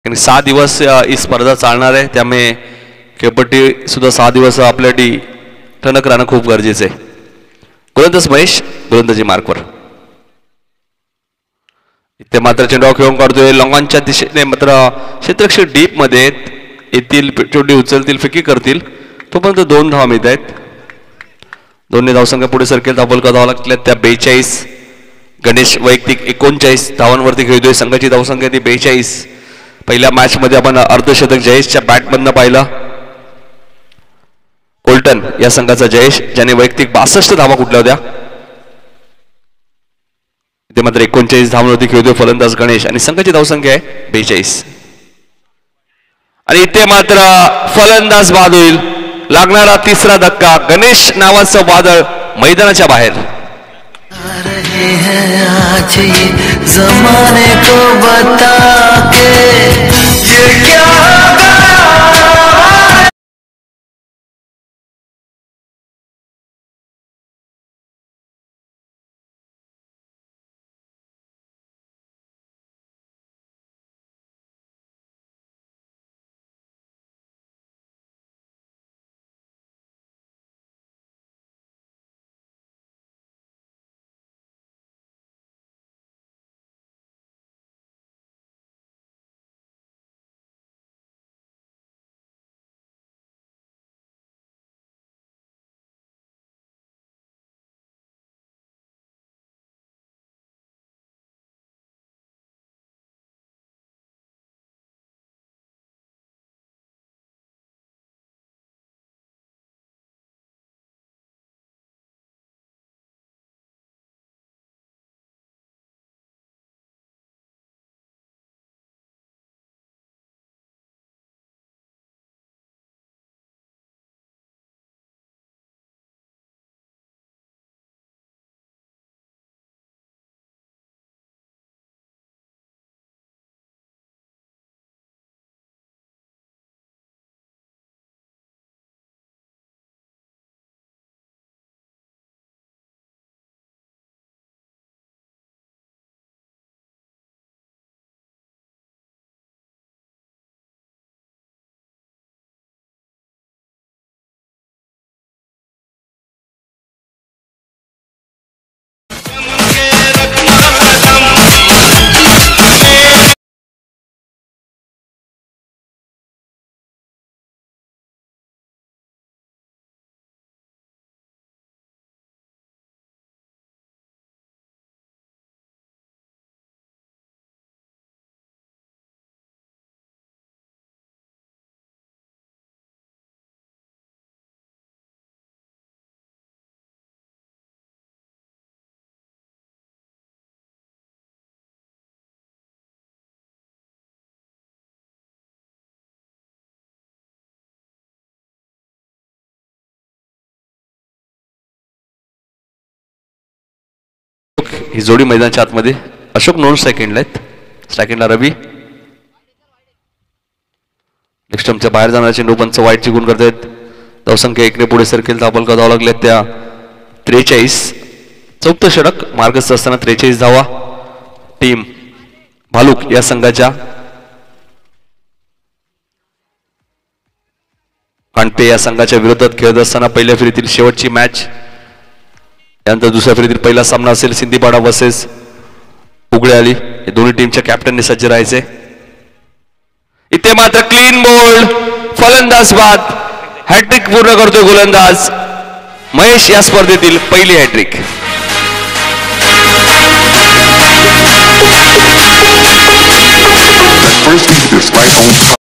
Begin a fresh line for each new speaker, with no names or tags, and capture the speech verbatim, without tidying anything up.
आणि सहा दिवस ही स्पर्धा चालणार आहे, त्यामुळे खेळपट्टी सुद्धा सहा दिवस आपल्यासाठी ठणक राहणं खूप गरजेचं आहे. गोलंदाज महेश गोलंदाजी मार्कवर. इथे मात्र चेंडू खेळून काढतोय लॉंगॉनच्या दिशेने, मात्र क्षेत्ररक्षक डीप मध्ये येतील, चेंडू उचलतील, फेकी करतील, तोपर्यंत दोन धावा मिळत आहेत. दोन्ही धावसंख्या पुढे सरकेल. धावबल का धावा लागल्या त्या बेचाळीस. गणेश वैयक्तिक एकोणचाळीस धावांवरती खेळतोय. संघाची धावसंख्या ती बेचाळीस. पहिल्या मॅच मध्ये आपण अर्धशतक जयेशच्या बॅटमधनं पाहिलं. कोल्टन या संघाचा जयेश, ज्याने वैयक्तिक बासष्ट धावा कुठल्या होत्या. इथे मात्र एकोणचाळीस धावांवरती खेळतोय फलंदाज गणेश आणि संघाची धावसंख्या आहे बेचाळीस. आणि इथे मात्र फलंदाज बाद होईल. लागणारा तिसरा धक्का. गणेश नावाचं वादळ मैदानाच्या बाहेर.
जमाने को बता के ये क्या
ही जोडी मैदानाच्या आतमध्ये. अशोक नोन सेकंडला आहेत. सेकंडला रवी. नेक्स्टमच्या बाहेर जाणारे चेंडू पंच वाईट चिकून करतायत. धावसंख्या एकने पुढे सरकेल. धावबल का धावा लागल्या त्या त्रेचाळीस. चौथं षटक मार्गस्थ असताना त्रेचाळीस धावा. टीम भालूक या संघाच्या. खांडपे या संघाच्या विरोधात खेळत असताना पहिल्या फेरीतील शेवटची मॅच. त्यानंतर दुसऱ्या फेरीतील पहिला सामना असेल सिंधीपाडा वर्सेस उघडे आली. हे दोन्ही टीमच्या कॅप्टनने सज्ज राहायचे. इथे मात्र क्लीन बोल्ड. फलंदाज बाद. हॅट्रिक पूर्ण करतोय गोलंदाज महेश. या स्पर्धेतील पहिली हॅट्रिक.